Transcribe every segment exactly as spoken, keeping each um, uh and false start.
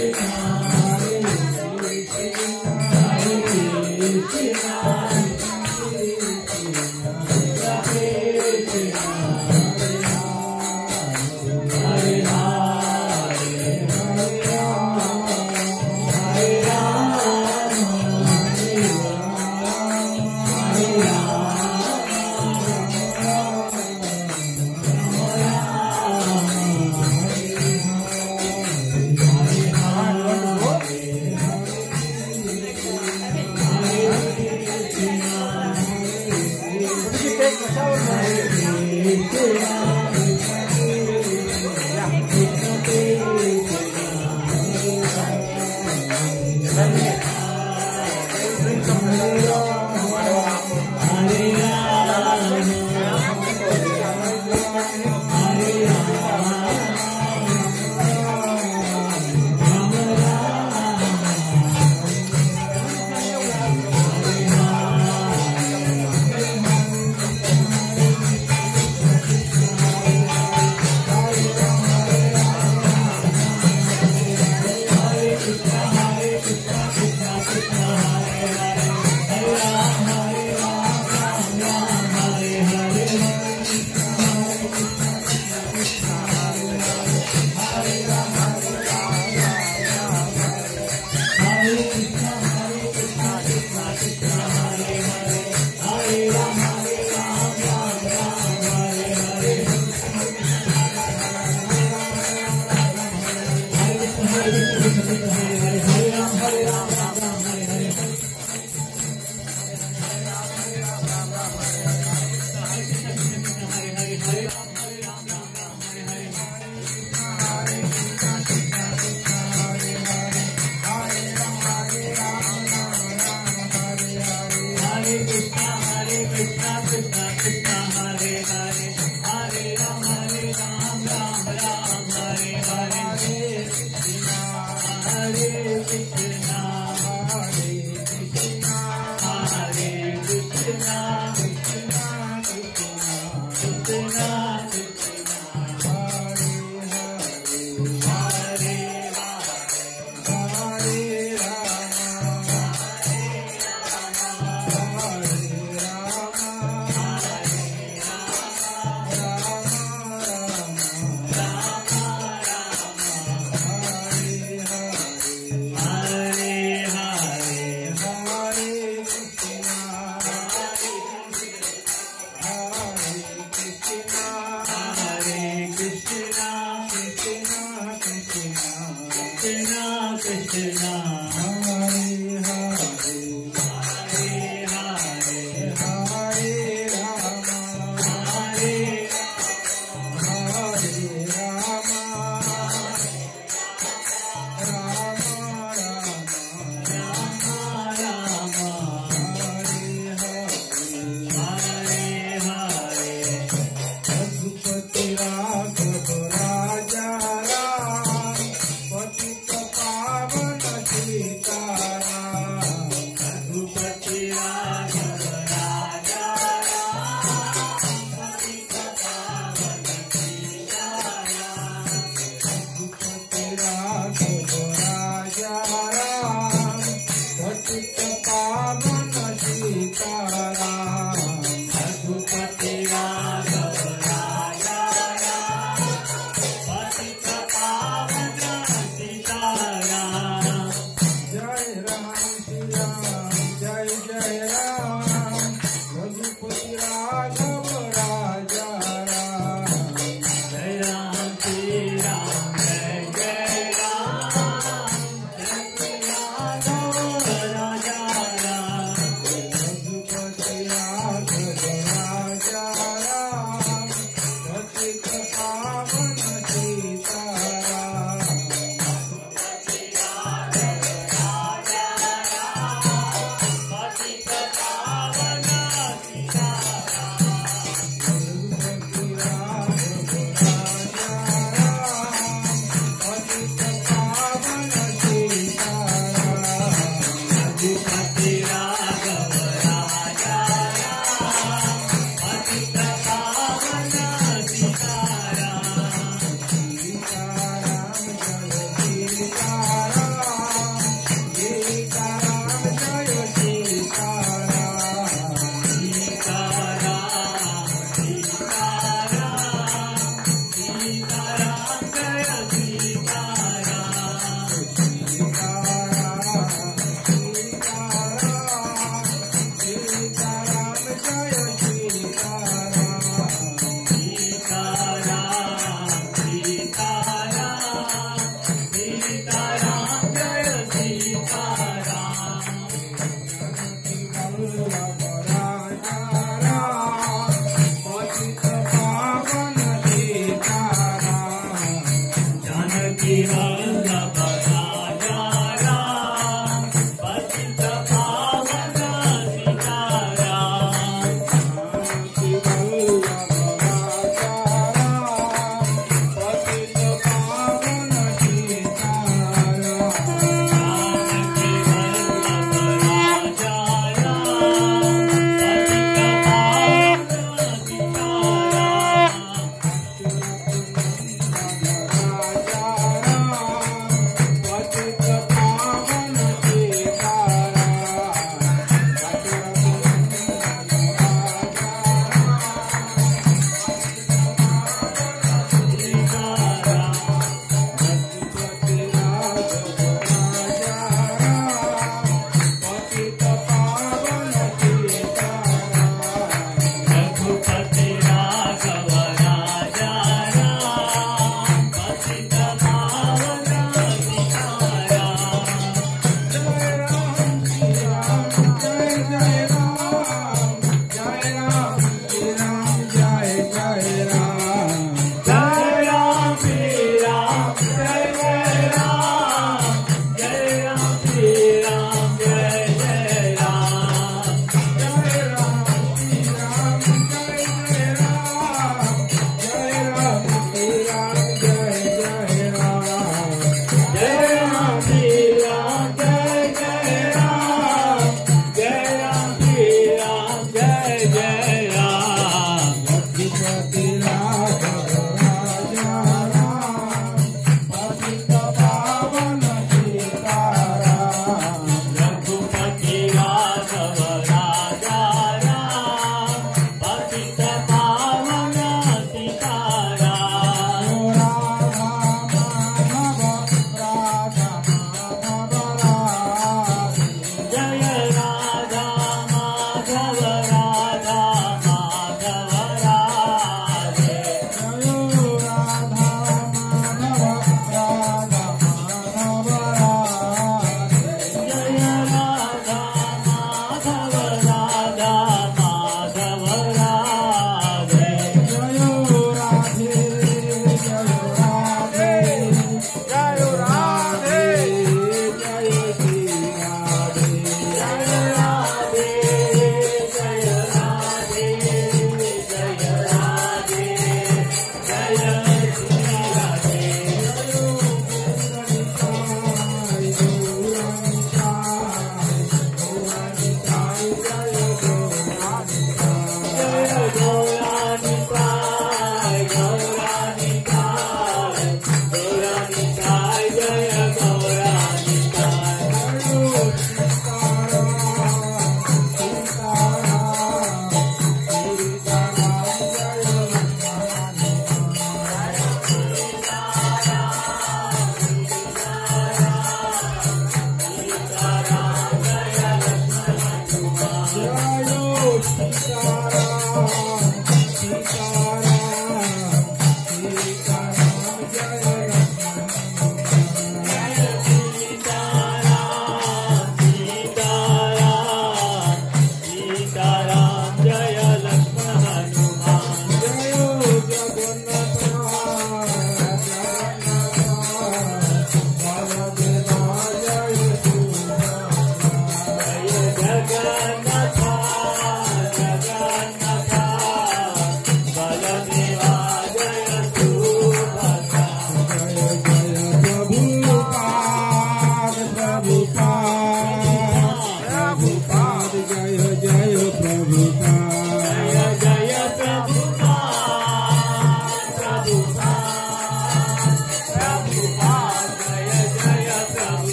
राजा राम पतित पावन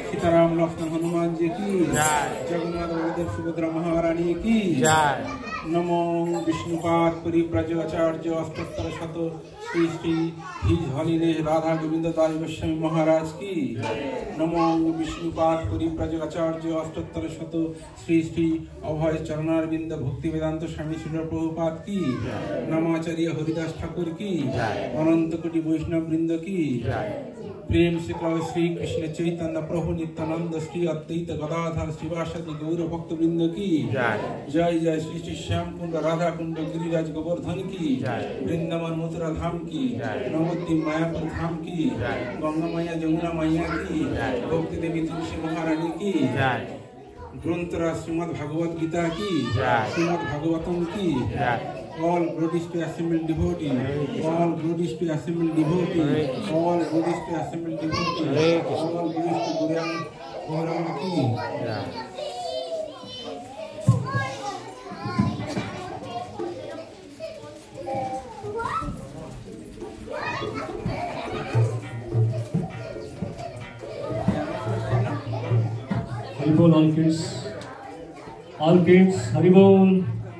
सीताराम लक्ष्मण हनुमान जी की जय। जगन्नाथ बलदेव सुभद्रा महारानी की जय। नमो विष्णुपाद परिव्राजकाचार्य अष्टोत्तर शत श्री श्री हिज हलिरे राधा गोविंद दास गोस्वामी महाराज की। नमो विष्णुपाद परिव्राजकाचार्य अष्टोत्तर शत श्री श्री अभय चरणारविंद भक्ति वेदांत स्वामी श्री प्रभुपाद की। नमाचार्य हरिदास ठाकुर की अनंत कोटि वैष्णव वृंद की। प्रेम से कहो श्री कृष्ण चैतन्य प्रभु नित्यानंद श्री अद्वैत गदाधर श्रीवासदि गौर भक्त वृंद की जय। जय श्री श्री श्याम कुंड राधा कुंड गिरिराज गोवर्धन की। वृंदावन मथुरा धाम की। नवद्वीप मायापुर धाम की। गंगा मैया जमुना मैया की। भक्ति देवी तुलसी महारानी की। ग्रंथराज श्रीमद् भागवत गीता की। श्रीमद् भागवतम की। All glories to assembled devotee. All glories to assembled devotee. All glories to assembled devotee. All glories to Guru Gauranga ki. Haribol all kids. All kids, Haribol.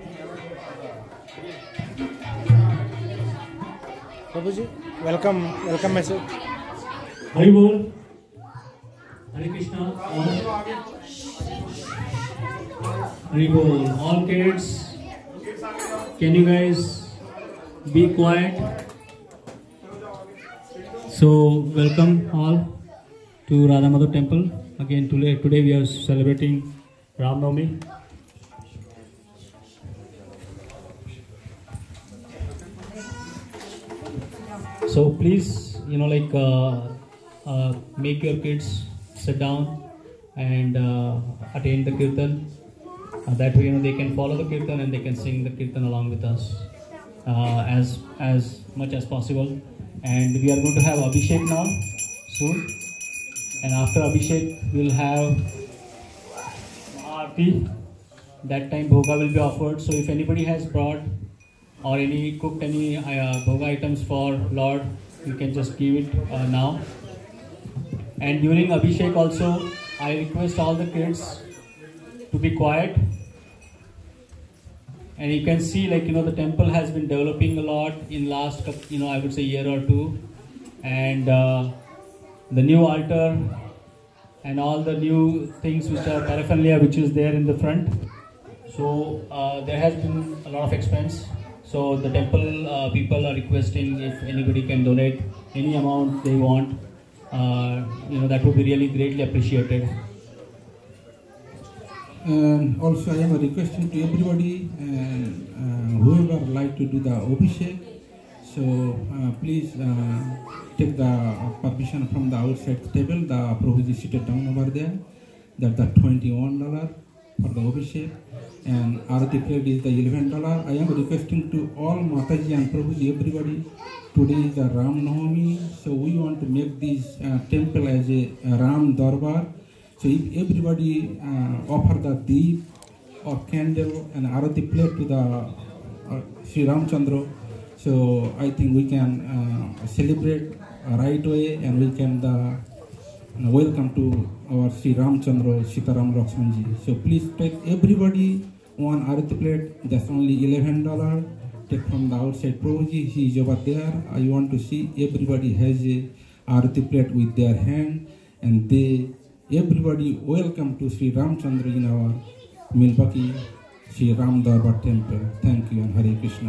Prabhuji, welcome, welcome message. Haribol. Hare Krishna. Haribol. All kids, can you guys be quiet? So, welcome all to Radha Madhav Temple. Again, today, today we are celebrating Ram Navami. So please, you know, like uh, uh, make your kids sit down and uh, attend the kirtan. Uh, that way, you know, they can follow the kirtan and they can sing the kirtan along with us uh, as as much as possible. And we are going to have Abhishek now soon. And after Abhishek, we'll have Aarti. That time, bhoga will be offered. So if anybody has brought or any cooked any uh, bhoga items for Lord, you can just give it uh, now. And during Abhishek also, I request all the kids to be quiet. And you can see, like, you know, the temple has been developing a lot in last, you know, I would say year or two. And uh, the new altar and all the new things which are paraphernalia which is there in the front. So uh, there has been a lot of expense. So the temple uh, people are requesting if anybody can donate any amount they want. Uh, you know, that would be really greatly appreciated. And also I am requesting to everybody and uh, whoever like to do the Abhishek. So uh, please uh, take the permission from the outside table. The Prabhuji is seated down over there. That's the twenty-one dollars for the Abhishek. And Arati plate is the eleven dollars. I am requesting to all Mataji and Prabhuji, everybody. Today is the Ram Navami. So we want to make this uh, temple as a, a Ram Darbar. So if everybody uh, offer the deep or candle and Arati plate to the uh, Sri Ramchandra, so I think we can uh, celebrate uh, right way and we can uh, welcome to our Sri Ramchandra Sitaram Lakshmanji. So please take everybody one Arati plate, that's only eleven dollars. Take from the outside Prabhuji, he is over there. I want to see everybody has a Arati plate with their hand and they everybody welcome to Sri Ramchandra in our Milwaukee Sri Ram Darbar temple. Thank you and Hare Krishna.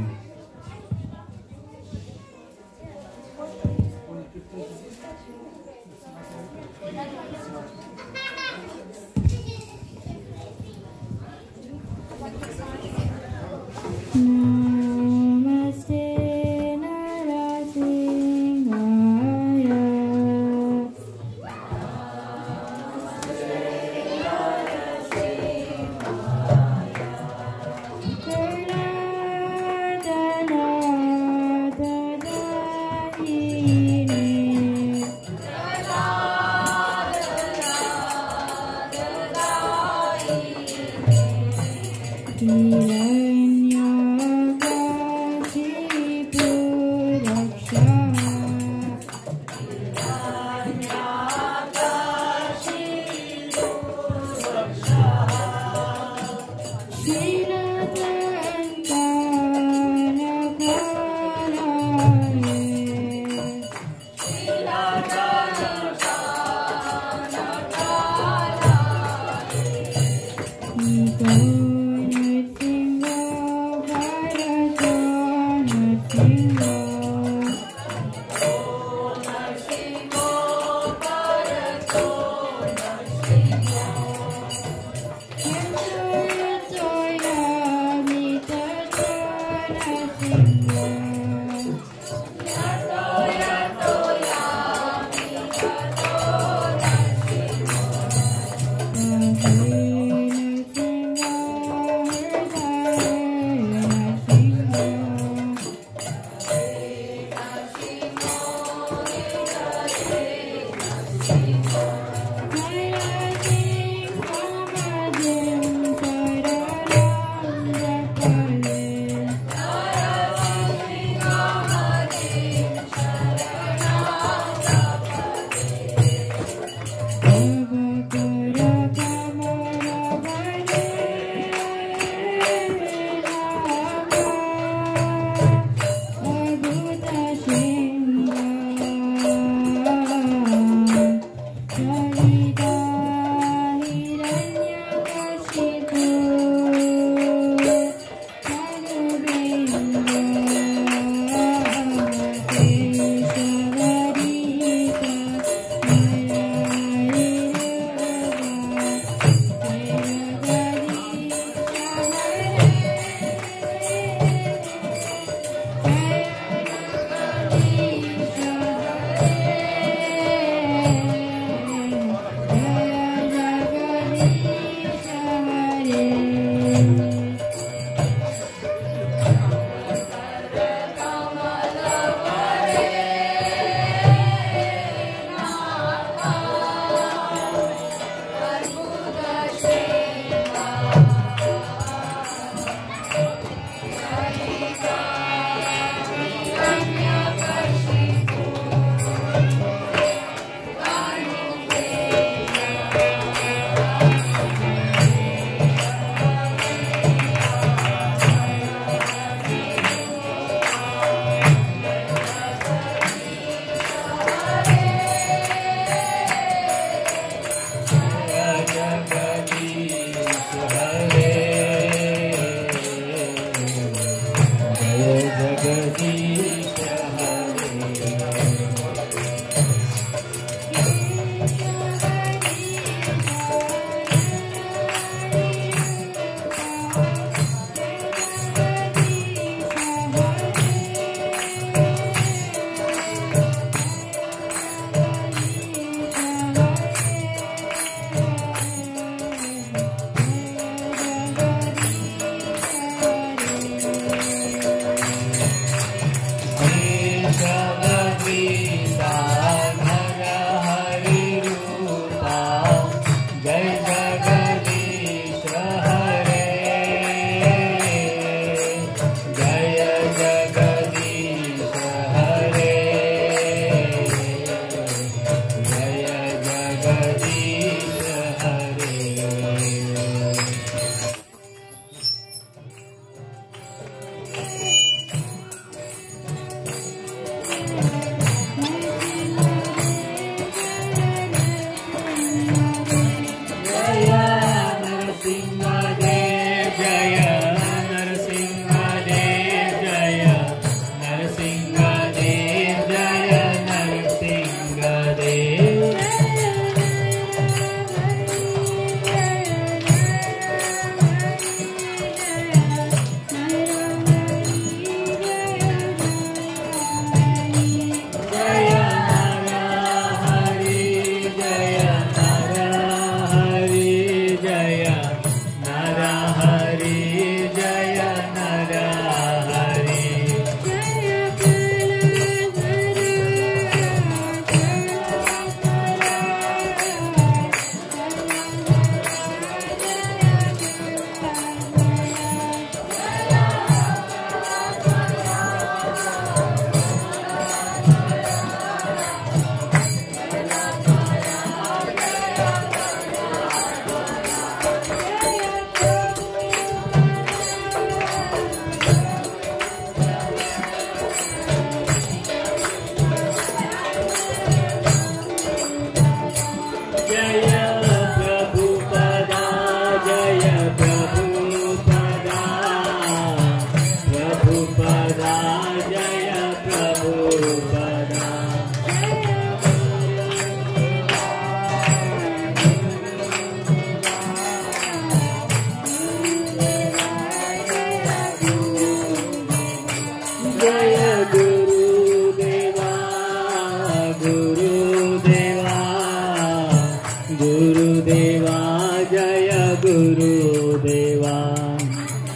Bhagavan.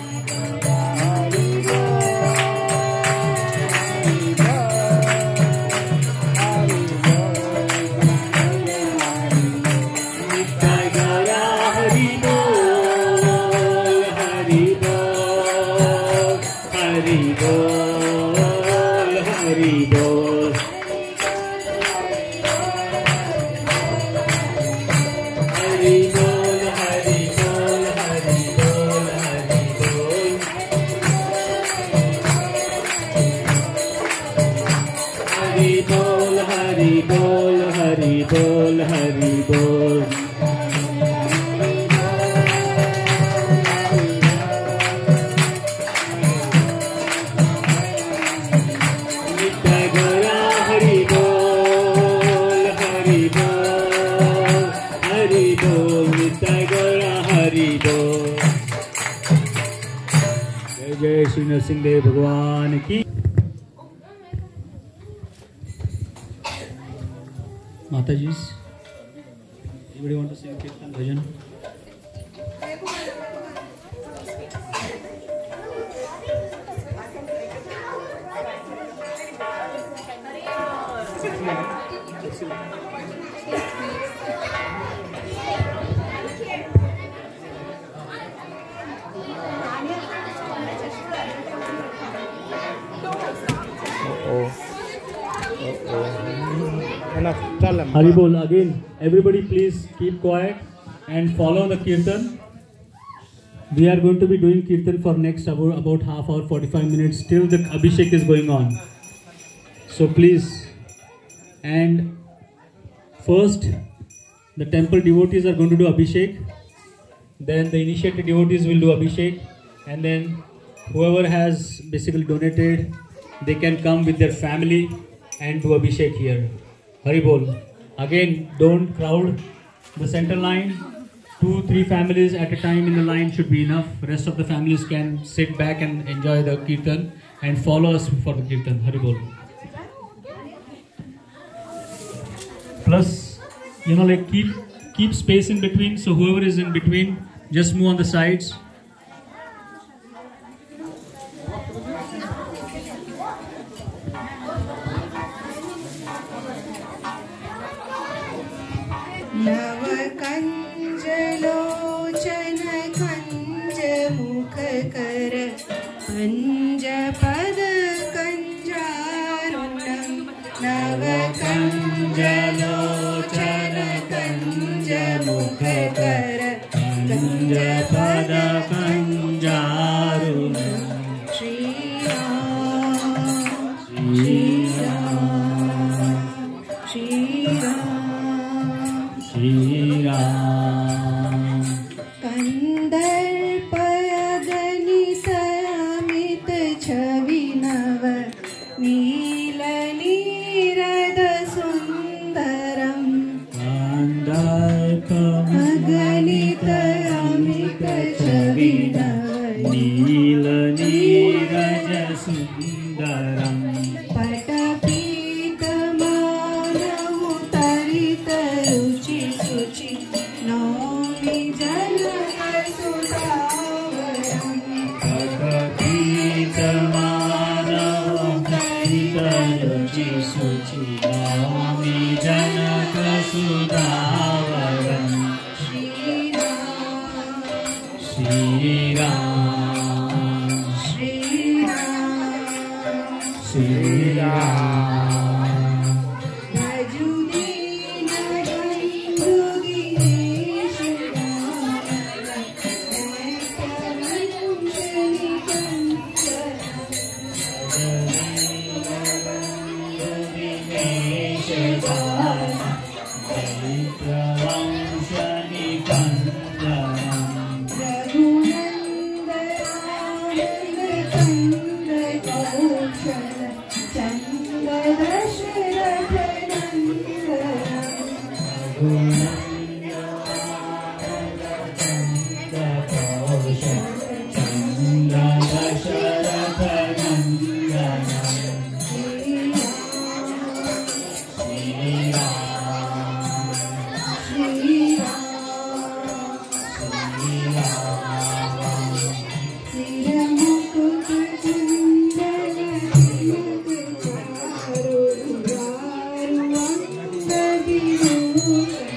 जय श्री नरसिंह देव भगवान की। माता जी, anybody want to sing Kirtan bhajan? Enough. Tell them. Hari Bol again. Everybody please keep quiet and follow the Kirtan. We are going to be doing Kirtan for next about, about half hour, forty-five minutes till the Abhishek is going on. So please. And first the temple devotees are going to do Abhishek. Then the initiated devotees will do Abhishek. And then whoever has basically donated, they can come with their family and do Abhishek here. Hari Bol. Again, don't crowd the center line. Two, three families at a time in the line should be enough. Rest of the families can sit back and enjoy the Kirtan and follow us for the Kirtan. Hari Bol. Plus, you know, like keep keep space in between. So whoever is in between, just move on the sides. Krishna.